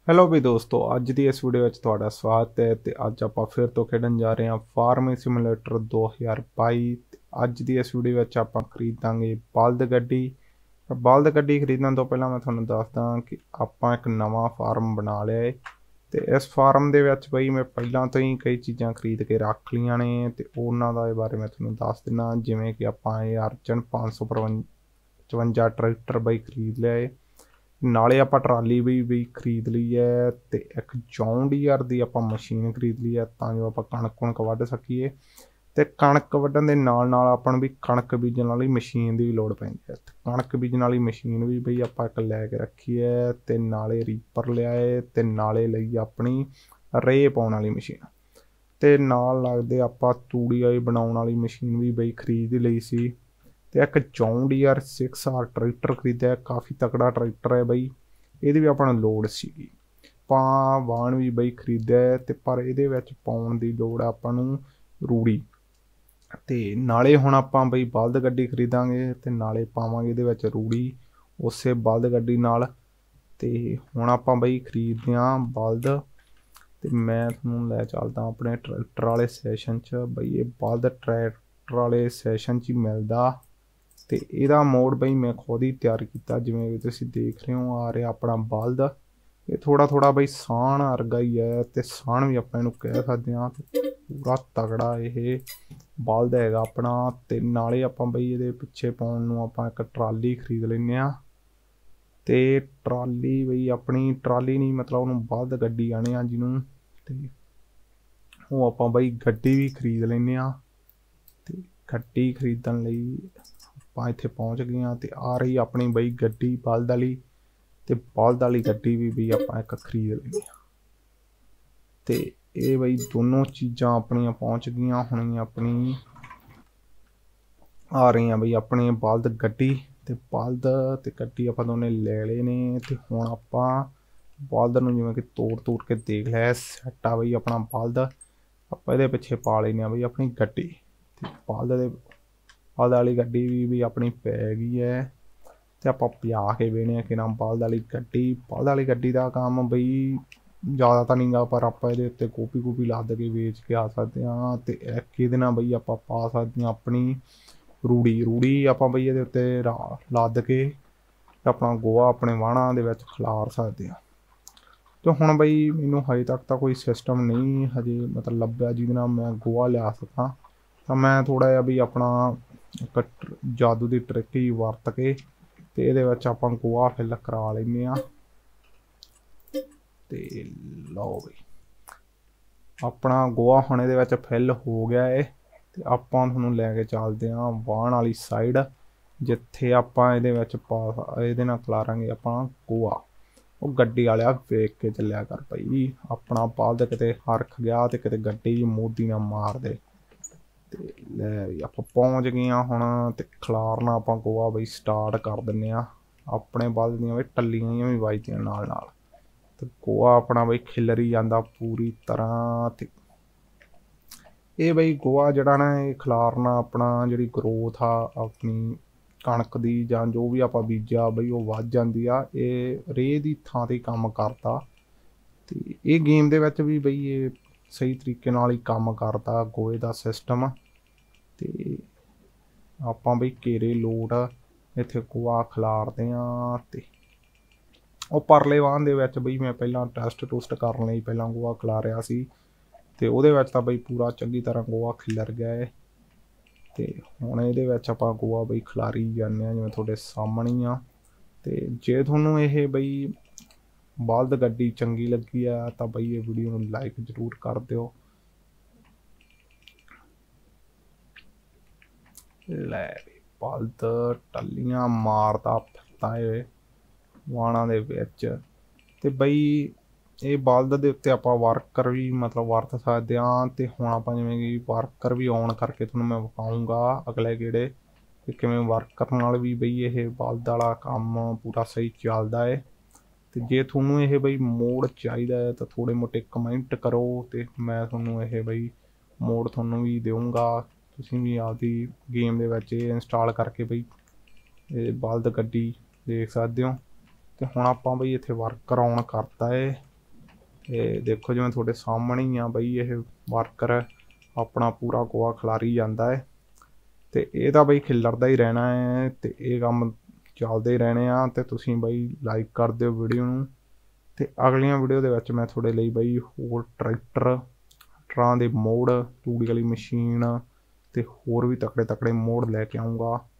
Hello ਵੀ ਦੋਸਤੋ, ਅੱਜ ਦੀ ਇਸ ਵੀਡੀਓ ਵਿੱਚ ਤੁਹਾਡਾ ਸਵਾਗਤ ਹੈ। ਤੇ ਅੱਜ ਆਪਾਂ ਫਿਰ ਤੋਂ ਖੇਡਣ ਜਾ ਰਹੇ ਹਾਂ ਫਾਰਮਿੰਗ ਸਿਮੂਲੇਟਰ 2022। ਅੱਜ ਦੀ ਇਸ ਵੀਡੀਓ ਵਿੱਚ ਆਪਾਂ ਖਰੀਦਾਂਗੇ ਬਲਦ ਗੱਡੀ। ਬਲਦ ਗੱਡੀ ਖਰੀਦਣ ਤੋਂ ਪਹਿਲਾਂ ਮੈਂ ਤੁਹਾਨੂੰ ਦੱਸਦਾ ਕਿ ਆਪਾਂ ਇੱਕ ਨਵਾਂ ਫਾਰਮ ਬਣਾ ਲਿਆ ਹੈ। ਤੇ ਇਸ ਫਾਰਮ ਦੇ ਵਿੱਚ ਬਈ ਮੈਂ ਪਹਿਲਾਂ ਤੋਂ ਹੀ ਕਈ ਚੀਜ਼ਾਂ ਖਰੀਦ ਕੇ ਰੱਖ ਲਈਆਂ ਨੇ ਤੇ ਉਹਨਾਂ ਦੇ ਬਾਰੇ ਮੈਂ ਤੁਹਾਨੂੰ ਦੱਸ ਦਿੰਦਾ। ਜਿਵੇਂ ਕਿ ਆਪਾਂ ਇਹ ਅਰਜਨ 555 ਟਰੈਕਟਰ ਬਈ ਖਰੀਦ ਲਿਆ ਹੈ। ਨਾਲੇ ਆਪਾਂ ਟਰਾਲੀ ਵੀ ਖਰੀਦ ਲਈ ਹੈ ਤੇ ਇੱਕ ਜੌਨ ਡੀਅਰ ਦੀ ਆਪਾਂ ਮਸ਼ੀਨ ਖਰੀਦ ਲਈ ਹੈ ਤਾਂ ਜੋ ਆਪਾਂ ਕਣਕ ਵੱਢ ਸਕੀਏ। ਤੇ ਕਣਕ ਵੱਢਣ ਦੇ ਨਾਲ ਨਾਲ ਆਪਾਂ ਨੂੰ ਵੀ ਕਣਕ ਬੀਜਣ ਵਾਲੀ ਮਸ਼ੀਨ ਦੀ ਵੀ ਲੋੜ ਪੈਂਦੀ ਹੈ। ਤੇ ਕਣਕ ਬੀਜਣ ਵਾਲੀ ਮਸ਼ੀਨ ਵੀ ਬਈ ਆਪਾਂ ਇੱਕ ਲੈ ਕੇ ਰੱਖੀ ਹੈ ਤੇ ਨਾਲੇ ਰੀਪਰ ਲਿਆਏ ਤੇ ਨਾਲੇ ਲਈ ਆਪਣੀ ਰੇਹ ਪਾਉਣ ਵਾਲੀ ਮਸ਼ੀਨ ਤੇ ਨਾਲ ਲੱਗਦੇ ਆਪਾਂ ਤੂੜੀ ਵਾਲੀ ਬਣਾਉਣ ਵਾਲੀ ਮਸ਼ੀਨ ਵੀ ਬਈ ਖਰੀਦ ਲਈ ਸੀ। ਤੇ ਇੱਕ ਜੌਨ ਡੀਅਰ 6R ਟਰੈਕਟਰ ਖਰੀਦਿਆ, ਕਾਫੀ ਤਕੜਾ ਟਰੈਕਟਰ ਹੈ ਬਈ। ਇਹਦੀ ਵੀ ਆਪਾਂ ਨੂੰ ਲੋੜ ਸੀਗੀ। ਆਪਾਂ ਵਾਹਣ ਵੀ ਬਈ ਖਰੀਦਿਆ ਤੇ ਪਰ ਇਹਦੇ ਵਿੱਚ ਪਾਉਣ ਦੀ ਲੋੜ ਆਪਾਂ ਨੂੰ ਰੂੜੀ। ਤੇ ਨਾਲੇ ਹੁਣ ਆਪਾਂ ਬਈ ਬਲਦ ਗੱਡੀ ਖਰੀਦਾਂਗੇ ਤੇ ਨਾਲੇ ਪਾਵਾਂਗੇ ਇਹਦੇ ਵਿੱਚ ਰੂੜੀ ਉਸੇ ਬਲਦ ਗੱਡੀ ਨਾਲ। ਤੇ ਹੁਣ ਆਪਾਂ ਬਈ ਖਰੀਦਦੇ ਹਾਂ ਬਲਦ ਤੇ ਮੈਂ ਤੁਹਾਨੂੰ ਲੈ ਚੱਲਦਾ ਆਪਣੇ ਟਰੈਕਟਰ ਵਾਲੇ ਸੈਸ਼ਨ 'ਚ। ਬਈ ਇਹ ਬਲਦ ਟਰੈਕਟਰ ਵਾਲੇ ਸੈਸ਼ਨ 'ਚ ਹੀ ਮਿਲਦਾ ਤੇ ਇਹਦਾ ਮੋਡ ਬਈ ਮੈਂ ਖੁਦ ਹੀ ਤਿਆਰ ਕੀਤਾ। ਜਿਵੇਂ ਵੀ ਤੁਸੀਂ ਦੇਖ ਰਹੇ ਹੋ ਆ ਰਿਹਾ ਆਪਣਾ ਬਲਦ। ਇਹ ਥੋੜਾ ਬਈ ਸਾਣ ਵਰਗਾ ਹੀ ਹੈ ਤੇ ਸਾਣ ਵੀ ਆਪਾਂ ਇਹਨੂੰ ਕਹਿ ਸਕਦੇ ਹਾਂ। ਪੂਰਾ ਤਗੜਾ ਇਹ ਬਲਦ ਹੈਗਾ ਆਪਣਾ। ਤੇ ਨਾਲੇ ਆਪਾਂ ਬਈ ਇਹਦੇ ਪਿੱਛੇ ਪਾਉਣ ਨੂੰ ਆਪਾਂ ਇੱਕ ਟਰਾਲੀ ਖਰੀਦ ਲੈਂਦੇ ਹਾਂ। ਤੇ ਟਰਾਲੀ ਬਈ ਆਪਣੀ ਟਰਾਲੀ ਨਹੀਂ, ਮਤਲਬ ਉਹਨੂੰ ਬਲਦ ਗੱਡੀ ਆਣੇ ਆ ਜਿਹਨੂੰ। ਤੇ ਉਹ ਆਪਾਂ ਬਈ ਗੱਡੀ ਵੀ ਖਰੀਦ ਲੈਂਦੇ ਹਾਂ। ਤੇ ਗੱਡੀ ਖਰੀਦਣ ਲਈ ਆਪਾਂ ਇੱਥੇ ਪਹੁੰਚ ਗਏ ਹਾਂ ਤੇ ਆ ਰਹੀ ਆਪਣੀ ਬਈ ਗੱਡੀ ਬਲਦ ਵਾਲੀ। ਤੇ ਬਲਦ ਵਾਲੀ ਗੱਡੀ ਵੀ ਆਪਾਂ ਇੱਕ ਖਰੀਦ ਲਈ ਆ। ਤੇ ਇਹ ਬਈ ਦੋਨੋਂ ਚੀਜ਼ਾਂ ਆਪਣੀਆਂ ਪਹੁੰਚ ਗਈਆਂ ਹੁਣ। ਆਪਣੀ ਆ ਰਹੀਆਂ ਬਈ ਆਪਣੀ ਬਲਦ ਗੱਡੀ ਤੇ ਬਲਦ ਤੇ ਗੱਡੀ ਆਪਾਂ ਦੋਨੇ ਲੈ ਲਏ ਨੇ। ਤੇ ਹੁਣ ਆਪਾਂ ਬਲਦ ਨੂੰ ਜਿਵੇਂ ਕਿ ਤੋੜ ਕੇ ਦੇਖ ਲਿਆ ਸੈੱਟ ਆ ਬਈ ਆਪਣਾ ਬਲਦ। ਆਪਾਂ ਇਹਦੇ ਪਿੱਛੇ ਪਾ ਲੈਂਦੇ ਹਾਂ ਬਈ ਆਪਣੀ ਗੱਡੀ। ਤੇ ਬਲਦ ਵਾਲੀ ਗੱਡੀ ਵੀ ਆਪਣੀ ਪੈ ਗਈ ਹੈ ਤੇ ਆਪਾਂ ਪਿਆ ਕੇ ਵੇਣੇ ਕਿ ਨਾ ਬਲਦ ਵਾਲੀ ਗੱਡੀ ਦਾ ਕੰਮ ਬਈ ਜ਼ਿਆਦਾ ਤਾਂ ਨਹੀਂ ਗਾ, ਪਰ ਆਪਾਂ ਇਹਦੇ ਉੱਤੇ ਗੋਭੀ ਲੱਦ ਕੇ ਵੇਚ ਕੇ ਆ ਸਕਦੇ ਹਾਂ। ਤੇ ਇੱਕ ਇਹਦੇ ਨਾਲ ਬਈ ਆਪਾਂ ਪਾ ਸਕਦੇ ਹਾਂ ਆਪਣੀ ਰੂੜੀ ਆਪਾਂ ਬਈ ਇਹਦੇ ਉੱਤੇ ਲੱਦ ਕੇ ਆਪਣਾ ਗੋਹਾ ਆਪਣੇ ਵਾਹਣਾਂ ਦੇ ਵਿੱਚ ਖਿਲਾਰ ਸਕਦੇ ਹਾਂ। ਤੇ ਹੁਣ ਬਈ ਮੈਨੂੰ ਹਜੇ ਤੱਕ ਤਾਂ ਕੋਈ ਸਿਸਟਮ ਨਹੀਂ ਹਜੇ ਮਤਲਬ ਲੱਭਿਆ ਜਿਹਦੇ ਨਾਲ ਮੈਂ ਗੋਹਾ ਲਿਆ ਸਕਾਂ। ਤਾਂ ਮੈਂ ਥੋੜ੍ਹਾ ਜਿਹਾ ਵੀ ਆਪਣਾ ਇੱਕ ਜਾਦੂ ਦੀ ਟ੍ਰਿਕ ਹੀ ਵਰਤ ਕੇ ਤੇ ਇਹਦੇ ਵਿੱਚ ਆਪਾਂ ਗੋਹਾ ਫਿਲ ਕਰਾ ਲੈਂਦੇ ਹਾਂ। ਤੇ ਲਓ ਬਈ ਆਪਣਾ ਗੋਹਾ ਹੁਣ ਇਹਦੇ ਵਿੱਚ ਫਿਲ ਹੋ ਗਿਆ ਹੈ। ਤੇ ਆਪਾਂ ਤੁਹਾਨੂੰ ਲੈ ਕੇ ਚੱਲਦੇ ਹਾਂ ਵਾਹਣ ਵਾਲੀ ਸਾਈਡ, ਜਿੱਥੇ ਆਪਾਂ ਇਹਦੇ ਵਿੱਚ ਇਹਦੇ ਨਾਲ ਖਿਲਾਰਾਂਗੇ ਆਪਾਂ ਗੋਹਾ। ਉਹ ਗੱਡੀ ਵਾਲਿਆ ਵੇਖ ਕੇ ਚੱਲਿਆ ਕਰ ਭਾਈ, ਆਪਣਾ ਬਲਦ ਕਿਤੇ ਹਰਖ ਗਿਆ ਤੇ ਕਿਤੇ ਗੱਡੀ ਮੋਦੀ ਨਾ ਮਾਰ ਦੇ। ਤੇ ਲੈ ਵੀ ਆਪਾਂ ਪਹੁੰਚ ਗਏ ਹਾਂ ਹੁਣ। ਤੇ ਖਿਲਾਰਨਾ ਆਪਾਂ ਗੋਹਾ ਬਈ ਸਟਾਰਟ ਕਰ ਦਿੰਦੇ ਹਾਂ। ਆਪਣੇ ਬਲਦ ਦੀਆਂ ਵੀ ਟੱਲੀਆਂ ਵੀ ਵੱਜਦੀਆਂ ਨਾਲ ਤੇ ਗੋਹਾ ਆਪਣਾ ਬਈ ਖਿਲਰੀ ਜਾਂਦਾ ਪੂਰੀ ਤਰ੍ਹਾਂ। ਤੇ ਇਹ ਬਈ ਗੋਹਾ ਜਿਹੜਾ ਨਾ ਇਹ ਖਿਲਾਰਨਾ ਆਪਣਾ ਜਿਹੜੀ ਗਰੋਥ ਆ ਆਪਣੀ ਕਣਕ ਦੀ ਜਾਂ ਜੋ ਵੀ ਆਪਾਂ ਬੀਜਿਆ ਬਈ ਉਹ ਵੱਧ ਜਾਂਦੀ ਆ। ਇਹ ਰੇਹ ਦੀ ਥਾਂ 'ਤੇ ਕੰਮ ਕਰਦਾ। ਤੇ ਇਹ ਗੇਮ ਦੇ ਵਿੱਚ ਵੀ ਬਈ ਇਹ ਸਹੀ ਤਰੀਕੇ ਨਾਲ ਹੀ ਕੰਮ ਕਰਦਾ ਗੋਹੇ ਦਾ ਸਿਸਟਮ। ਤੇ ਆਪਾਂ ਬਈ ਘੇਰੇ ਲੋਟ ਇੱਥੇ ਗੋਹਾ ਖਿਲਾਰਦੇ ਹਾਂ। ਤੇ ਉਹ ਪਰਲੇ ਵਾਹਨ ਦੇ ਵਿੱਚ ਬਈ ਮੈਂ ਪਹਿਲਾਂ ਟੈਸਟ ਕਰਨ ਲਈ ਪਹਿਲਾਂ ਗੋਹਾ ਖਿਲਾਰਿਆ ਸੀ ਤੇ ਉਹਦੇ ਵਿੱਚ ਤਾਂ ਬਈ ਪੂਰਾ ਚੰਗੀ ਤਰ੍ਹਾਂ ਗੋਹਾ ਖਿਲਰ ਗਿਆ ਹੈ। ਤੇ ਹੁਣ ਇਹਦੇ ਵਿੱਚ ਆਪਾਂ ਗੋਹਾ ਬਈ ਖਿਲਾਰੀ ਜਾਂਦੇ ਹਾਂ ਜਿਵੇਂ ਤੁਹਾਡੇ ਸਾਹਮਣੇ ਆ। ਤੇ ਜੇ ਤੁਹਾਨੂੰ ਇਹ ਬਈ ਬਲਦ ਗੱਡੀ ਚੰਗੀ ਲੱਗੀ ਆ ਤਾਂ ਬਈ ਇਹ ਵੀਡੀਓ ਨੂੰ ਲਾਈਕ ਜ਼ਰੂਰ ਕਰ ਦਿਓ। ਲੈ ਬਲਦ ਟੱਲੀਆਂ ਮਾਰਦਾ ਫਿਰਦਾ ਏ ਵਾਹਣਾਂ ਦੇ ਵਿੱਚ। ਤੇ ਬਈ ਇਹ ਬਲਦ ਦੇ ਉੱਤੇ ਆਪਾਂ ਵਰਕਰ ਵੀ ਮਤਲਬ ਵਰਤ ਸਕਦੇ ਹਾਂ। ਤੇ ਹੁਣ ਆਪਾਂ ਜਿਵੇਂ ਕਿ ਵਰਕਰ ਵੀ ਔਨ ਕਰਕੇ ਤੁਹਾਨੂੰ ਮੈਂ ਵਿਖਾਊਂਗਾ ਅਗਲੇ ਗੇੜੇ ਕਿ ਕਿਵੇਂ ਵਰਕਰ ਨਾਲ ਵੀ ਬਈ ਇਹ ਬਲਦ ਵਾਲਾ ਕੰਮ ਪੂਰਾ ਸਹੀ ਚੱਲਦਾ ਹੈ। ਤੇ ਜੇ ਤੁਹਾਨੂੰ ਇਹ ਬਈ ਮੋਡ ਚਾਹੀਦਾ ਹੈ ਤਾਂ ਥੋੜ੍ਹੇ ਮੋਟੇ ਕਮੈਂਟ ਕਰੋ ਤੇ ਮੈਂ ਤੁਹਾਨੂੰ ਇਹ ਬਈ ਮੋਡ ਤੁਹਾਨੂੰ ਵੀ ਦੇਵਾਂਗਾ। ਤੁਸੀਂ ਵੀ ਆਪਦੀ ਗੇਮ ਦੇ ਵਿੱਚ ਇਹ ਇੰਸਟਾਲ ਕਰਕੇ ਬਈ ਇਹ ਬਲਦ ਗੱਡੀ ਦੇਖ ਸਕਦੇ ਹੋ। ਤੇ ਹੁਣ ਆਪਾਂ ਬਈ ਇੱਥੇ ਵਰਕਰ ਔਨ ਕਰਤਾ ਹੈ ਤੇ ਦੇਖੋ ਜਿਵੇਂ ਤੁਹਾਡੇ ਸਾਹਮਣੇ ਹੀ ਆ ਬਈ ਇਹ ਵਰਕਰ ਆਪਣਾ ਪੂਰਾ ਗੋਹਾ ਖਿਲਾਰੀ ਜਾਂਦਾ ਹੈ ਤੇ ਇਹ ਤਾਂ ਬਈ ਖਿਲਰਦਾ ਹੀ ਰਹਿਣਾ ਹੈ ਤੇ ਇਹ ਕੰਮ ਚੱਲਦੇ ਹੀ ਰਹਿਣੇ ਆ। ਤੇ ਤੁਸੀਂ ਬਈ ਲਾਈਕ ਕਰ ਦਿਓ ਵੀਡੀਓ ਨੂੰ ਤੇ ਅਗਲੀਆਂ ਵੀਡੀਓ ਦੇ ਵਿੱਚ ਮੈਂ ਤੁਹਾਡੇ ਲਈ ਬਈ ਹੋਰ ਟਰੈਕਟਰਾਂ ਦੇ ਮੋੜ, ਤੂੜੀ ਵਾਲੀ ਮਸ਼ੀਨ ਤੇ ਹੋਰ ਵੀ ਤਕੜੇ ਤਕੜੇ ਮੋੜ ਲੈ ਕੇ ਆਊਂਗਾ।